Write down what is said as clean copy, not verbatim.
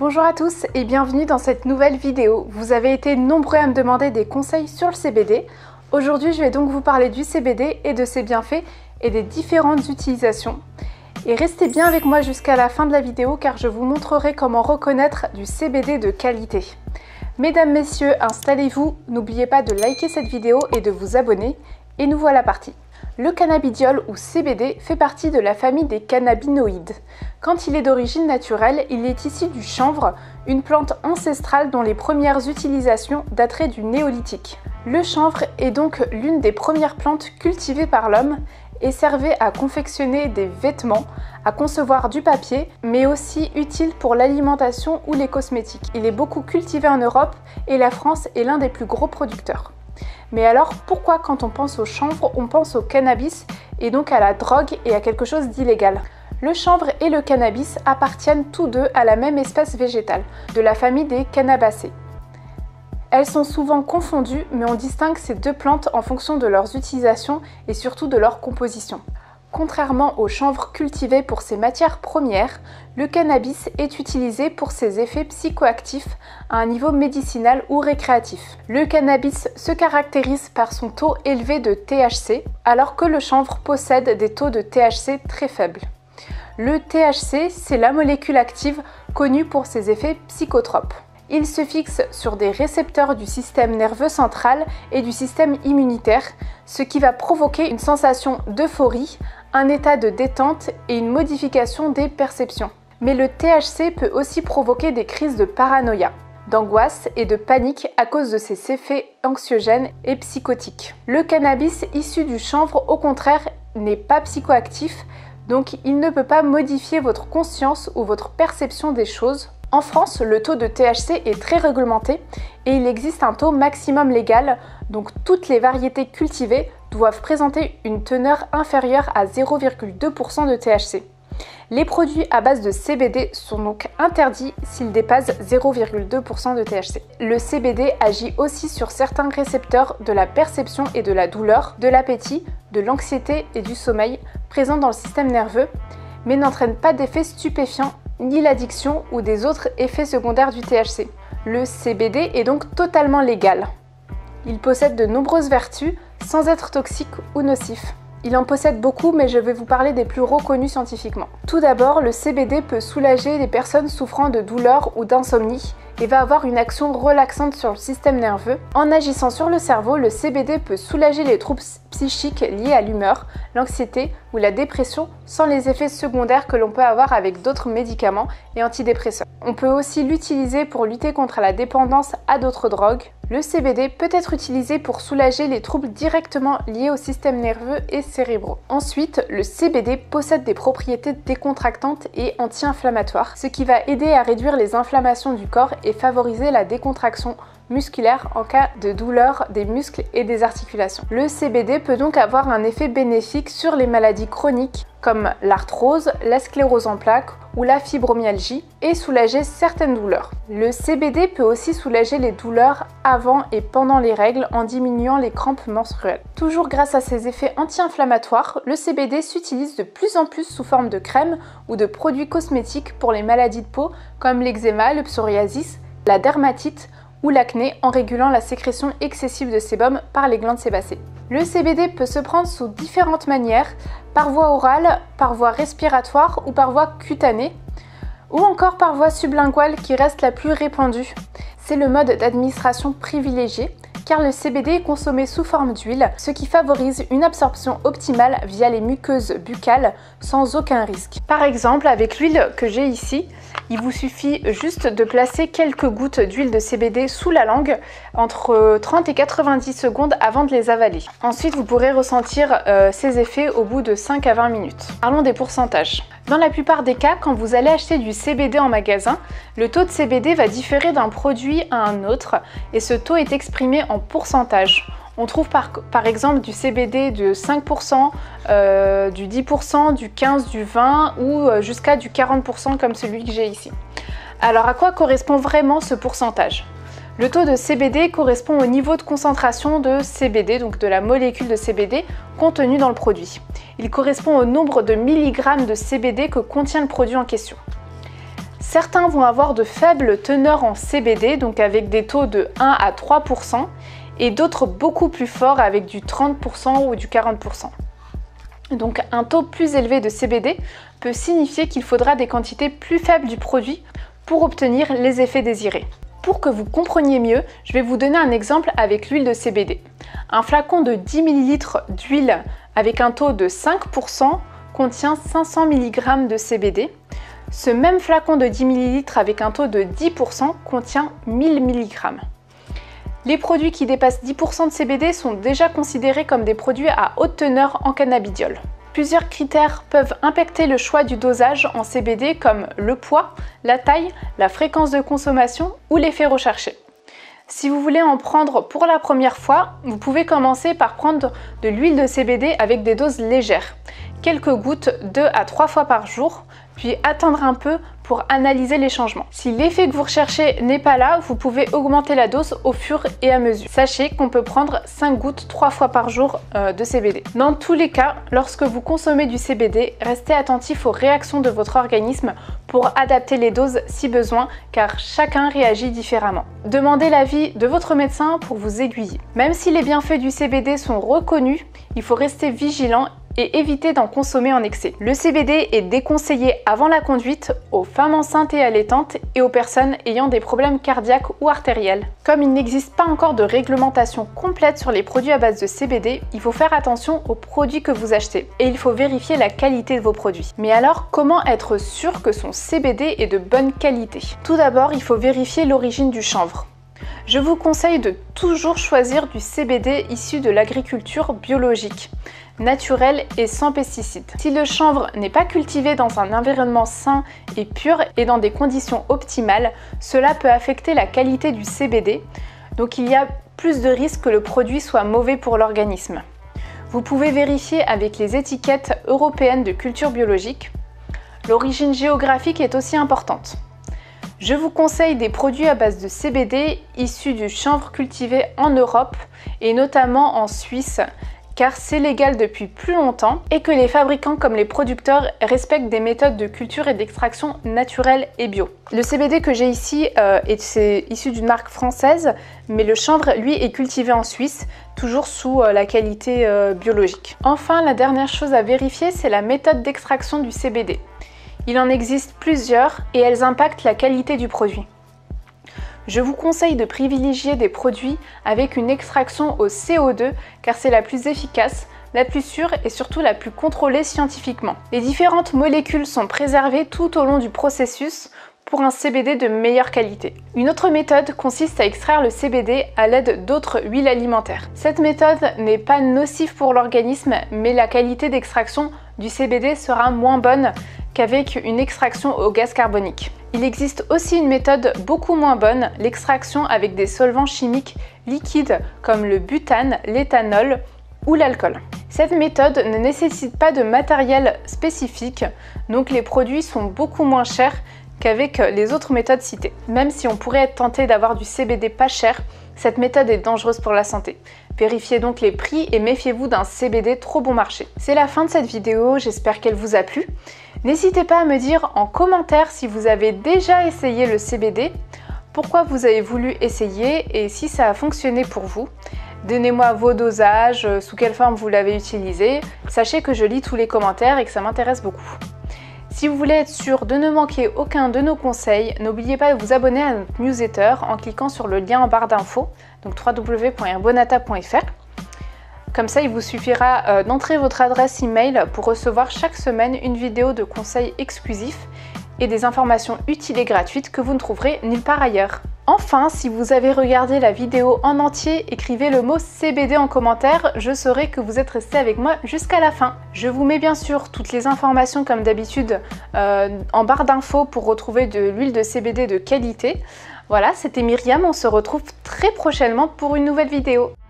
Bonjour à tous et bienvenue dans cette nouvelle vidéo. Vous avez été nombreux à me demander des conseils sur le CBD. Aujourd'hui, je vais donc vous parler du CBD et de ses bienfaits et des différentes utilisations. Et restez bien avec moi jusqu'à la fin de la vidéo car je vous montrerai comment reconnaître du CBD de qualité. Mesdames, messieurs, installez-vous, n'oubliez pas de liker cette vidéo et de vous abonner. Et nous voilà partis. Le cannabidiol ou CBD fait partie de la famille des cannabinoïdes. Quand il est d'origine naturelle, il est issu du chanvre, une plante ancestrale dont les premières utilisations dateraient du néolithique. Le chanvre est donc l'une des premières plantes cultivées par l'homme et servait à confectionner des vêtements, à concevoir du papier, mais aussi utile pour l'alimentation ou les cosmétiques. Il est beaucoup cultivé en Europe et la France est l'un des plus gros producteurs. Mais alors, pourquoi quand on pense au chanvre, on pense au cannabis et donc à la drogue et à quelque chose d'illégal? Le chanvre et le cannabis appartiennent tous deux à la même espèce végétale, de la famille des Cannabacées. Elles sont souvent confondues, mais on distingue ces deux plantes en fonction de leurs utilisations et surtout de leur composition. Contrairement au chanvre cultivé pour ses matières premières, le cannabis est utilisé pour ses effets psychoactifs à un niveau médicinal ou récréatif. Le cannabis se caractérise par son taux élevé de THC, alors que le chanvre possède des taux de THC très faibles. Le THC, c'est la molécule active connue pour ses effets psychotropes. Il se fixe sur des récepteurs du système nerveux central et du système immunitaire, ce qui va provoquer une sensation d'euphorie, un état de détente et une modification des perceptions. Mais le THC peut aussi provoquer des crises de paranoïa, d'angoisse et de panique à cause de ses effets anxiogènes et psychotiques. Le cannabis issu du chanvre, au contraire, n'est pas psychoactif, donc il ne peut pas modifier votre conscience ou votre perception des choses. En France, le taux de THC est très réglementé et il existe un taux maximum légal, donc toutes les variétés cultivées doivent présenter une teneur inférieure à 0,2% de THC. Les produits à base de CBD sont donc interdits s'ils dépassent 0,2% de THC. Le CBD agit aussi sur certains récepteurs de la perception et de la douleur, de l'appétit, de l'anxiété et du sommeil présents dans le système nerveux, mais n'entraîne pas d'effets stupéfiants ni l'addiction ou des autres effets secondaires du THC. Le CBD est donc totalement légal. Il possède de nombreuses vertus sans être toxique ou nocif. Il en possède beaucoup, mais je vais vous parler des plus reconnus scientifiquement. Tout d'abord, le CBD peut soulager les personnes souffrant de douleurs ou d'insomnie et va avoir une action relaxante sur le système nerveux. En agissant sur le cerveau, le CBD peut soulager les troubles psychiques liés à l'humeur, l'anxiété ou la dépression sans les effets secondaires que l'on peut avoir avec d'autres médicaments et antidépresseurs. On peut aussi l'utiliser pour lutter contre la dépendance à d'autres drogues. Le CBD peut être utilisé pour soulager les troubles directement liés au système nerveux et cérébraux. Ensuite, le CBD possède des propriétés décontractantes et anti-inflammatoires, ce qui va aider à réduire les inflammations du corps et favoriser la décontraction musculaire en cas de douleur des muscles et des articulations. Le CBD peut donc avoir un effet bénéfique sur les maladies chroniques comme l'arthrose, la sclérose en plaques ou la fibromyalgie et soulager certaines douleurs. Le CBD peut aussi soulager les douleurs avant et pendant les règles en diminuant les crampes menstruelles. Toujours grâce à ses effets anti-inflammatoires, le CBD s'utilise de plus en plus sous forme de crème ou de produits cosmétiques pour les maladies de peau comme l'eczéma, le psoriasis, la dermatite ou l'acné en régulant la sécrétion excessive de sébum par les glandes sébacées. Le CBD peut se prendre sous différentes manières, par voie orale, par voie respiratoire ou par voie cutanée, ou encore par voie sublinguale qui reste la plus répandue. C'est le mode d'administration privilégié car le CBD est consommé sous forme d'huile, ce qui favorise une absorption optimale via les muqueuses buccales sans aucun risque. Par exemple, avec l'huile que j'ai ici, il vous suffit juste de placer quelques gouttes d'huile de CBD sous la langue entre 30 et 90 secondes avant de les avaler. Ensuite, vous pourrez ressentir ces effets au bout de 5 à 20 minutes. Parlons des pourcentages. Dans la plupart des cas, quand vous allez acheter du CBD en magasin, le taux de CBD va différer d'un produit à un autre et ce taux est exprimé en pourcentage. On trouve par exemple du CBD de 5%, du 10%, du 15%, du 20% ou jusqu'à du 40% comme celui que j'ai ici. Alors à quoi correspond vraiment ce pourcentage? Le taux de CBD correspond au niveau de concentration de CBD, donc de la molécule de CBD contenue dans le produit. Il correspond au nombre de milligrammes de CBD que contient le produit en question. Certains vont avoir de faibles teneurs en CBD, donc avec des taux de 1 à 3%, et d'autres beaucoup plus forts avec du 30% ou du 40%. Donc un taux plus élevé de CBD peut signifier qu'il faudra des quantités plus faibles du produit pour obtenir les effets désirés. Pour que vous compreniez mieux, je vais vous donner un exemple avec l'huile de CBD. Un flacon de 10 ml d'huile avec un taux de 5% contient 500 mg de CBD. Ce même flacon de 10 ml avec un taux de 10% contient 1000 mg. Les produits qui dépassent 10% de CBD sont déjà considérés comme des produits à haute teneur en cannabidiol. Plusieurs critères peuvent impacter le choix du dosage en CBD comme le poids, la taille, la fréquence de consommation ou l'effet recherché. Si vous voulez en prendre pour la première fois, vous pouvez commencer par prendre de l'huile de CBD avec des doses légères, quelques gouttes 2 à 3 fois par jour, puis attendre un peu pour analyser les changements. Si l'effet que vous recherchez n'est pas là, vous pouvez augmenter la dose au fur et à mesure. Sachez qu'on peut prendre 5 gouttes 3 fois par jour de CBD. Dans tous les cas, lorsque vous consommez du CBD, restez attentif aux réactions de votre organisme pour adapter les doses si besoin, car chacun réagit différemment. Demandez l'avis de votre médecin pour vous aiguiller. Même si les bienfaits du CBD sont reconnus, il faut rester vigilant et éviter d'en consommer en excès. Le CBD est déconseillé avant la conduite aux femmes enceintes et allaitantes et aux personnes ayant des problèmes cardiaques ou artériels. Comme il n'existe pas encore de réglementation complète sur les produits à base de CBD, il faut faire attention aux produits que vous achetez et il faut vérifier la qualité de vos produits. Mais alors, comment être sûr que son CBD est de bonne qualité? Tout d'abord, il faut vérifier l'origine du chanvre. Je vous conseille de toujours choisir du CBD issu de l'agriculture biologique, naturelle et sans pesticides. Si le chanvre n'est pas cultivé dans un environnement sain et pur et dans des conditions optimales, cela peut affecter la qualité du CBD, donc il y a plus de risques que le produit soit mauvais pour l'organisme. Vous pouvez vérifier avec les étiquettes européennes de culture biologique. L'origine géographique est aussi importante. Je vous conseille des produits à base de CBD issus du chanvre cultivé en Europe et notamment en Suisse, car c'est légal depuis plus longtemps et que les fabricants comme les producteurs respectent des méthodes de culture et d'extraction naturelles et bio. Le CBD que j'ai ici est issu d'une marque française, mais le chanvre lui est cultivé en Suisse, toujours sous la qualité biologique. Enfin, la dernière chose à vérifier, c'est la méthode d'extraction du CBD. Il en existe plusieurs et elles impactent la qualité du produit. Je vous conseille de privilégier des produits avec une extraction au CO2 car c'est la plus efficace, la plus sûre et surtout la plus contrôlée scientifiquement. Les différentes molécules sont préservées tout au long du processus pour un CBD de meilleure qualité. Une autre méthode consiste à extraire le CBD à l'aide d'autres huiles alimentaires. Cette méthode n'est pas nocive pour l'organisme, mais la qualité d'extraction du CBD sera moins bonne qu'avec une extraction au gaz carbonique. Il existe aussi une méthode beaucoup moins bonne, l'extraction avec des solvants chimiques liquides comme le butane, l'éthanol ou l'alcool. Cette méthode ne nécessite pas de matériel spécifique, donc les produits sont beaucoup moins chers qu'avec les autres méthodes citées. Même si on pourrait être tenté d'avoir du CBD pas cher, cette méthode est dangereuse pour la santé. Vérifiez donc les prix et méfiez-vous d'un CBD trop bon marché. C'est la fin de cette vidéo, j'espère qu'elle vous a plu. N'hésitez pas à me dire en commentaire si vous avez déjà essayé le CBD, pourquoi vous avez voulu essayer et si ça a fonctionné pour vous. Donnez-moi vos dosages, sous quelle forme vous l'avez utilisé. Sachez que je lis tous les commentaires et que ça m'intéresse beaucoup. Si vous voulez être sûr de ne manquer aucun de nos conseils, n'oubliez pas de vous abonner à notre newsletter en cliquant sur le lien en barre d'infos, donc www.herbonata.fr. Comme ça, il vous suffira d'entrer votre adresse email pour recevoir chaque semaine une vidéo de conseils exclusifs et des informations utiles et gratuites que vous ne trouverez nulle part ailleurs. Enfin, si vous avez regardé la vidéo en entier, écrivez le mot CBD en commentaire, je saurai que vous êtes resté avec moi jusqu'à la fin. Je vous mets bien sûr toutes les informations comme d'habitude en barre d'infos pour retrouver de l'huile de CBD de qualité. Voilà, c'était Myriam, on se retrouve très prochainement pour une nouvelle vidéo.